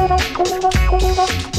ろしくお願いします。